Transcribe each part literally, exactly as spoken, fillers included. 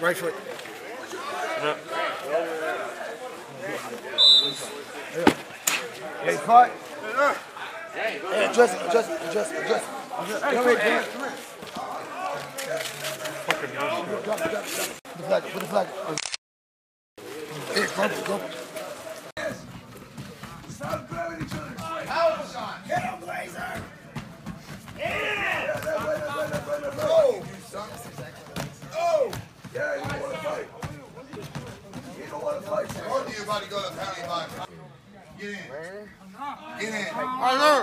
Right foot. Yeah. Hey, cut. Hey, adjust, adjust, adjust, adjust. Come here, come here. Fucking Drop it, drop it, drop it. Put the flag, put the flag. Hey, go, go. Stop grabbing each other. Help, Sean. Get him, Blazer. Yeah. Oh. Oh. Yeah, you don't want to fight. You don't want to fight. Both of you about to go to the penalty box. Get in. Get in. I know.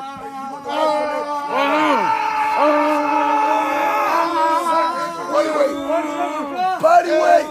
Body weight. Body weight.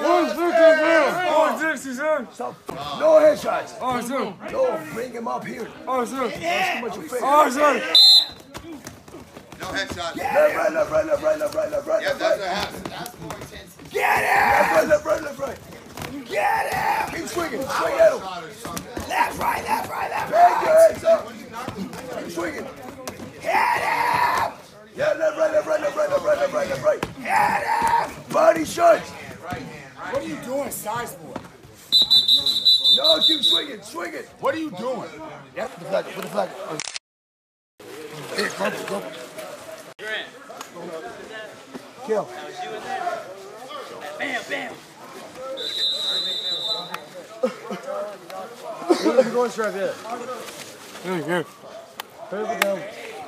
So, no headshots. Oh, sir. No, bring him up here. Oh, sir. That's too much of face. Oh, sir. No headshots. Left, right, left, right, left, right, left, right, left, right, Yeah, left, that's right. what happens. That's more intense. Get him! Left, right, left, right, left, right. Get him! Keep swinging. Swing at him. Left, right, left, right, left, right. Bang your heads up. Keep swinging. Hit him! Yeah, left, right, left, right, left, right, left, right, left, right, left, right. Hit him! Body shots. What are you doing, size boy? No, keep swinging. Swing it. What are you doing? Yep. Put the flag. Put the flag. Hey, go, go. Kill. Bam, bam. Look at the going strap here. Really good. Put it down.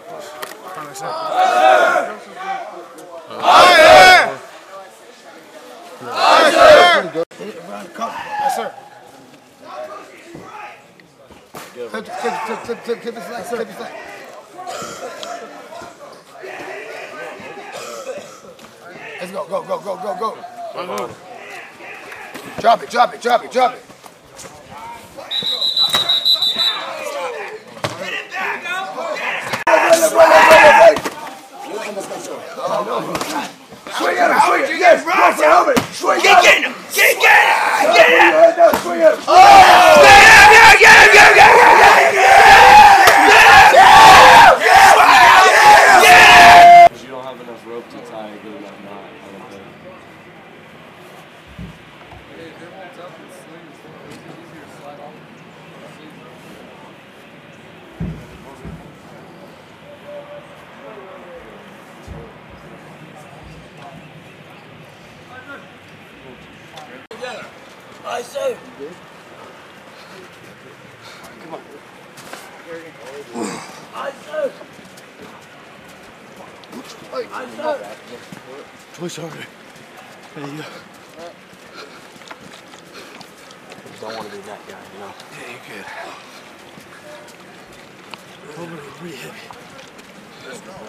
Yes, sir. Clip, clip, clip, clip, clip, clip his flag, clip his flag. Let's go, go, go, go, go, go. Drop it, drop it, drop it, drop it. Swing at him, swing it, yes, go for helmet, swing at him. Get him, get, get him, get him. Swing at him. Oh! Get him, get him, get him, get him, get him. You don't have enough rope to tie a good enough knot, I don't think. I say. Come on. I say. I say. Twist harder. There you go. Don't want to be that guy, you know? Yeah, you could. Over pretty heavy. Let's go.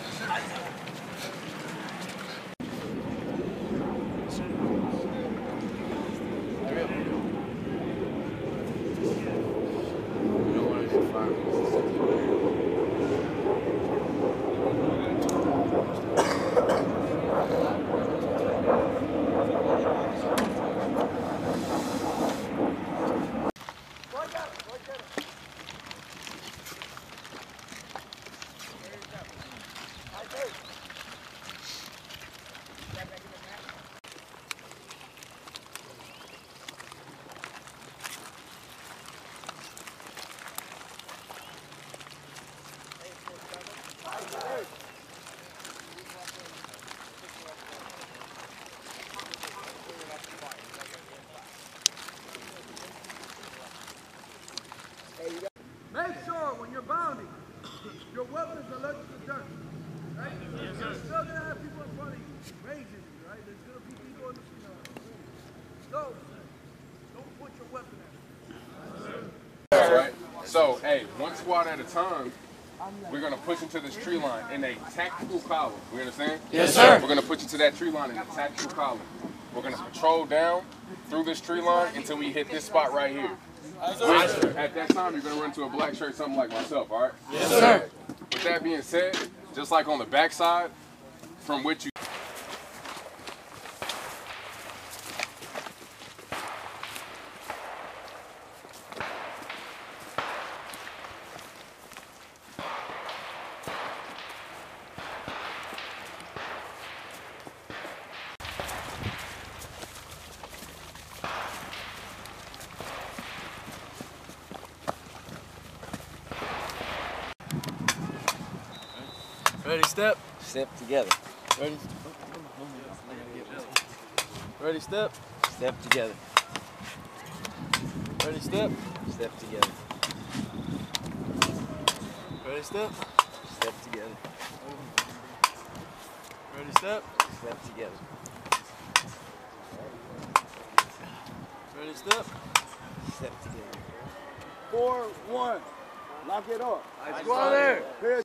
Make sure when you're bounding, your weapons are allergic to dirt. Right? Yes, sir. You're still gonna have people in front of you, ranging you, right? There's gonna be people in the you know. So don't put your weapon at All right. So, hey, one squad at a time. We're gonna push into this tree line in a tactical column. We understand? Yes, sir. We're gonna push into that tree line in a tactical column. We're gonna patrol down through this tree line until we hit this spot right here. Yes, sir. At that time, you're gonna run into a black shirt, something like myself. All right? Yes, sir. With that being said, just like on the backside, from which you. Ready, step. Step together. Ready. Ready, step. Step together. Ready, step. Step together. Ready, step. Step together. Ready, step. Step together. Ready, step. Step together. Four, one. Lock it up. Go on there.